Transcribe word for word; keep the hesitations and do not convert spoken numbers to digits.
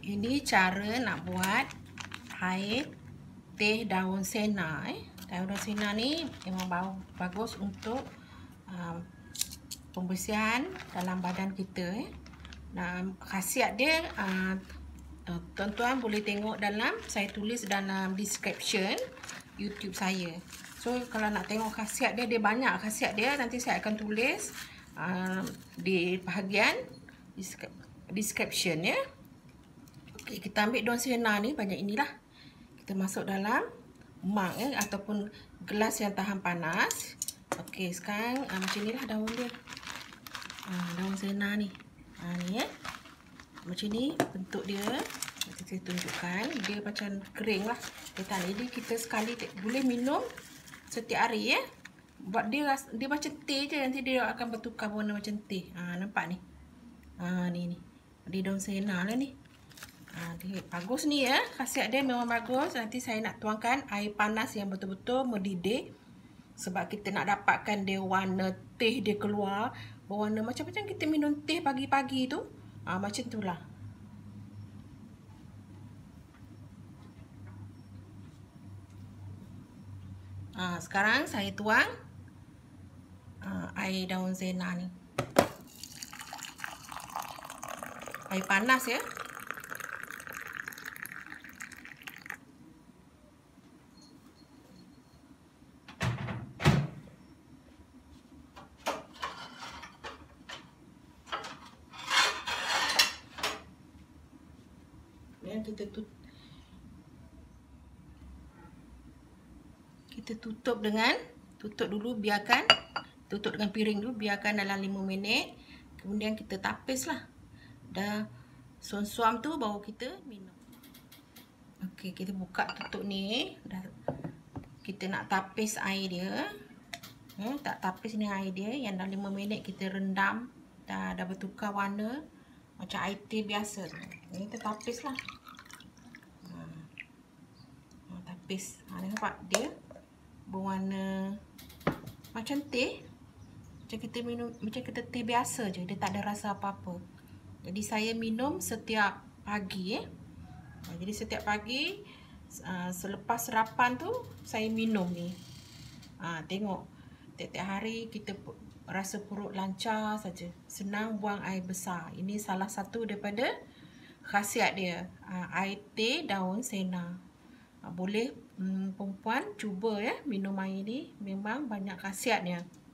Ini cara nak buat air teh daun sena. Eh. Daun sena ni memang bagus untuk uh, pembersihan dalam badan kita. Eh. Nah, khasiat dia uh, tuan-tuan boleh tengok dalam, saya tulis dalam description YouTube saya. So kalau nak tengok khasiat dia, dia banyak khasiat dia, nanti saya akan tulis uh, di bahagian description ya. Okey, kita ambil daun sena ni banyak inilah. Kita masuk dalam mug ya, ataupun gelas yang tahan panas. Okey, sekarang uh, macam inilah daun dia. Uh, daun sena ni. Ha uh, ni ya. Macam ni bentuk dia. Nanti saya tunjukkan. Dia macam kering lah. Jadi kita sekali boleh minum setiap hari ya. Buat dia dia macam teh je, nanti dia akan bertukar warna macam teh. Ha, nampak ni. Ha ni ni. Dia daun sena lah ni. Ha, dia bagus ni ya. Khasiat dia memang bagus. Nanti saya nak tuangkan air panas yang betul-betul mendidih. Sebab kita nak dapatkan dia warna teh dia keluar. Berwarna macam-macam kita minum teh pagi-pagi tu. Ha, macam tu lah. Ha, sekarang saya tuang ha, air daun sena ni. Air panas ya. Ya, kita tutup. Kita tutup dengan tutup dulu, biarkan tutup dengan piring dulu, biarkan dalam lima minit. Kemudian kita tapis lah. Dah suam-suam tu baru kita minum. Okey, kita buka tutup ni. Dah kita nak tapis air dia. Hmm, tak tapis ni air dia yang dah lima minit kita rendam, dah dah bertukar warna macam air teh biasa tu. Ini kita tapis lah. Ha, tapis. Ha, nampak dia berwarna macam teh, macam kita minum, macam kita teh biasa je, dia tak ada rasa apa-apa. Jadi saya minum setiap pagi eh. Jadi setiap pagi uh, selepas sarapan tu saya minum ni. Ha, tengok tiap-tiap hari kita rasa perut lancar saja, senang buang air besar. Ini salah satu daripada khasiat dia, uh, air teh daun sena. Boleh hmm, perempuan cuba ya minum air ni, memang banyak khasiatnya.